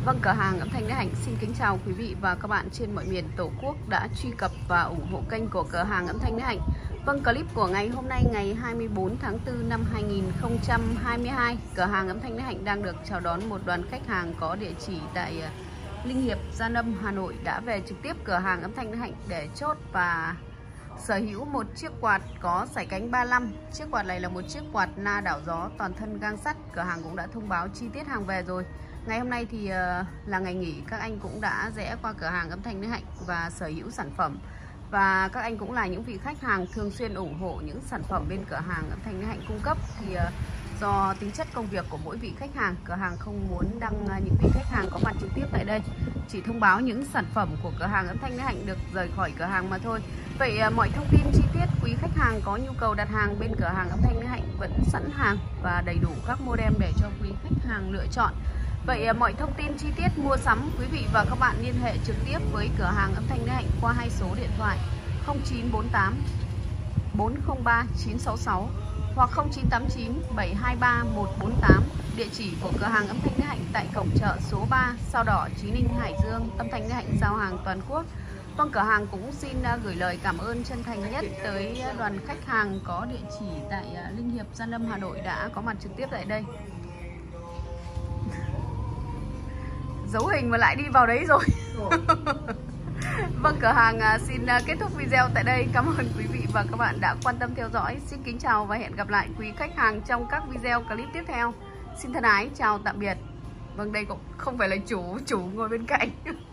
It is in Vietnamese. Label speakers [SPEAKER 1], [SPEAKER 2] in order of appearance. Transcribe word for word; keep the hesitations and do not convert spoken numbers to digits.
[SPEAKER 1] Vâng, cửa hàng âm thanh Đức Hạnh xin kính chào quý vị và các bạn trên mọi miền Tổ quốc đã truy cập và ủng hộ kênh của cửa hàng âm thanh Đức Hạnh. Vâng, clip của ngày hôm nay ngày hai mươi tư tháng tư năm hai nghìn không trăm hai mươi hai, cửa hàng âm thanh Đức Hạnh đang được chào đón một đoàn khách hàng có địa chỉ tại Linh Hiệp, Gia Lâm, Hà Nội đã về trực tiếp cửa hàng âm thanh Đức Hạnh để chốt và sở hữu một chiếc quạt có sải cánh ba mươi lăm. Chiếc quạt này là một chiếc quạt na đảo gió toàn thân gang sắt. Cửa hàng cũng đã thông báo chi tiết hàng về rồi. Ngày hôm nay thì là ngày nghỉ, các anh cũng đã rẽ qua cửa hàng âm thanh Đức Hạnh và sở hữu sản phẩm. Và các anh cũng là những vị khách hàng thường xuyên ủng hộ những sản phẩm bên cửa hàng âm thanh Đức Hạnh cung cấp. Thì do tính chất công việc của mỗi vị khách hàng, cửa hàng không muốn đăng những vị khách hàng có mặt trực tiếp tại đây, chỉ thông báo những sản phẩm của cửa hàng âm thanh Đức Hạnh được rời khỏi cửa hàng mà thôi. Vậy mọi thông tin chi tiết quý khách hàng có nhu cầu đặt hàng bên cửa hàng âm thanh Đức Hạnh vẫn sẵn hàng và đầy đủ các modem để cho quý khách hàng lựa chọn. Vậy mọi thông tin chi tiết mua sắm, quý vị và các bạn liên hệ trực tiếp với cửa hàng âm thanh Đức Hạnh qua hai số điện thoại không chín bốn tám bốn không ba chín sáu sáu hoặc không chín tám chín bảy hai ba một bốn tám. Địa chỉ của cửa hàng âm thanh Đức Hạnh tại cổng chợ số ba, Sao Đỏ, Chí Linh, Hải Dương. Âm thanh Đức Hạnh giao hàng toàn quốc. Vâng, cửa hàng cũng xin gửi lời cảm ơn chân thành nhất tới đoàn khách hàng có địa chỉ tại Linh Hiệp, Gia Lâm, Hà Nội đã có mặt trực tiếp tại đây. Giấu hình mà lại đi vào đấy rồi. Vâng, cửa hàng xin kết thúc video tại đây. Cảm ơn quý vị và các bạn đã quan tâm theo dõi. Xin kính chào và hẹn gặp lại quý khách hàng trong các video clip tiếp theo. Xin thân ái chào tạm biệt. Vâng, đây cũng không phải là chủ chủ ngồi bên cạnh.